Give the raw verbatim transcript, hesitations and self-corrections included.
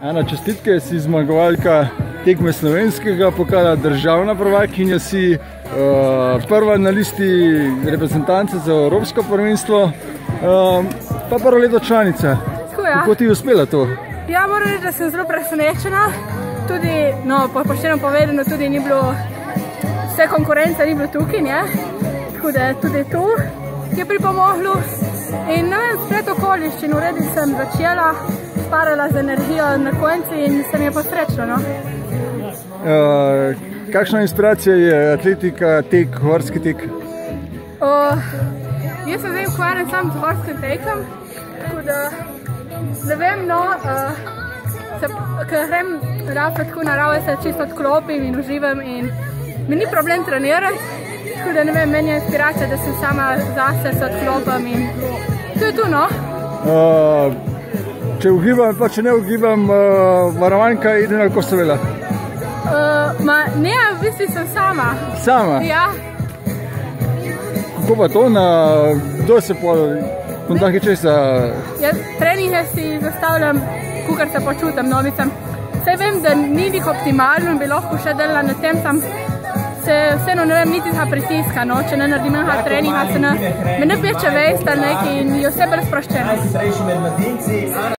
Ana, čestitke, si zmagovalka tekme slovenskega pokala, državna prvakinja si, uh, prva na listi reprezentance za evropsko prvenstvo, uh, pa prvo leto članica. Kako ti je uspela to? Ja, moram reči, da sem zelo presenečena. Tudi, no, pošteno povedano, tudi ni bilo, vse konkurence ni bilo tukaj, ne? Tako da tudi tu je pripomoglo. In ne vem, splet okoliščin, v redu sem začela, sparala z energijo na konci in se mi je posrečno, no. Uh, kakšna inspiracija je atletika, tek, horski tek? Uh, jaz se zdaj ukvarjam sam z horskim tekom, tako da ne vem, no, uh, se, ko grem rahlo tako naravo, se čisto odklopim in uživam in mi ni problem trenirati, tako da ne vem, meni je inspiracija, da sem sama zase se odklopam in to je tu, no. Uh, če ugibam, pa če ne ugibam, uh, varovanjka ide na Kosovela? Uh, ma ne, v bistvu sem sama. Sama? Ja. Kako pa to, na, kdo se po kontakti česa? Ja, treninge si zastavljam, kakor se počutam, no, mislim, saj vem, da ni nih optimalno in bi lahko še delala na tem, sam se vseeno ne vem niti za pritiska, no, če ne naredim enega treninga, se ne, me ne peče vest ali nekaj in je vse bolj sproščeno.